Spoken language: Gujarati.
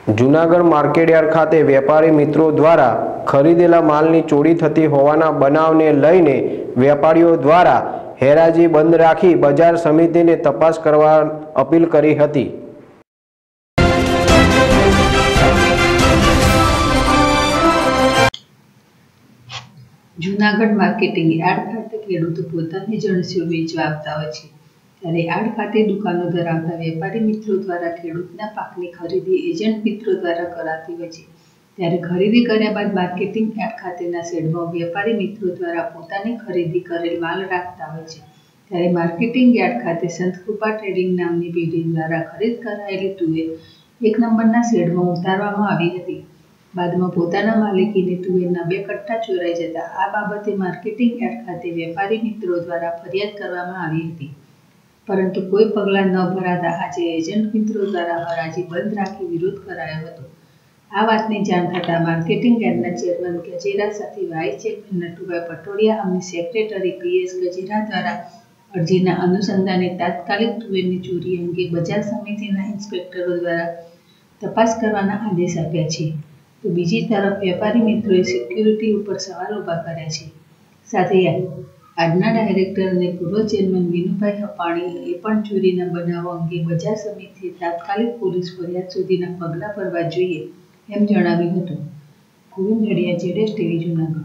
જૂનાગઢ માર્કેટયાર્ડ ખાતે વેપારી મિત્રો દ્વારા ખરીદેલા માલની ચોરી થતી હોવાના બનાવને લઈને વેપારીઓ દ્વારા હેરાજી બંધ રાખી બજાર સમિતિને તપાસ કરવા અપીલ કરી હતી। જૂનાગઢ માર્કેટિંગ યાર્ડ ખાતે ખેડૂતો પોતાની જણસીઓ વેચવા આવતા હોય છે, ત્યારે યાર્ડ ખાતે દુકાનો ધરાવતા વેપારી મિત્રો દ્વારા ખેડૂતના પાકની ખરીદી એજન્ટ મિત્રો દ્વારા કરાતી હોય છે। ત્યારે ખરીદી કર્યા બાદ માર્કેટિંગ યાર્ડ ખાતેના શેડમાં વેપારી મિત્રો દ્વારા પોતાની ખરીદી કરેલ માલ રાખતા હોય છે। ત્યારે માર્કેટિંગ યાર્ડ ખાતે સંતકૃપા ટ્રેડિંગ નામની પેઢી દ્વારા ખરીદ કરાયેલી તુવેર 1 નંબરના શેડમાં ઉતારવામાં આવી હતી। બાદમાં પોતાના માલિકીની તુવેરના 2 કટ્ટા ચોરાઈ જતા આ બાબતે માર્કેટિંગ યાર્ડ ખાતે વેપારી મિત્રો દ્વારા ફરિયાદ કરવામાં આવી હતી, પરંતુ કોઈ પગલાં ન ભરાતા આજે એજન્ટ મિત્રો દ્વારા હરાજી બંધ રાખી વિરોધ કરાયો હતો। આ વાતની જાણ થતાં માર્કેટિંગ યાર્ડના ચેરમેન ગજેરા સાથે વાઇસ ચેરમેન નટુભાઈ પટોડિયા અને સેક્રેટરી પીએસ ગજેરા દ્વારા અરજીના અનુસંધાને તાત્કાલિક તુવેરની ચોરી અંગે બજાર સમિતિના ઇન્સ્પેક્ટરો દ્વારા તપાસ કરવાના આદેશ આપ્યા છે, તો બીજી તરફ વેપારી મિત્રોએ સિક્યુરિટી ઉપર સવાલ ઊભા કર્યા છે। સાથે આજના ડાયરેક્ટર અને પૂર્વ ચેરમેન વિનુભાઈ હપાણીએ પણ ચોરીના બનાવો અંગે બજાર સમિતિએ તાત્કાલિક પોલીસ ફરિયાદ સુધીના પગલાં ભરવા જોઈએ એમ જણાવ્યું હતું। ગોવિંદ હડિયા, જેડેશ ટીવી, જૂનાગઢ।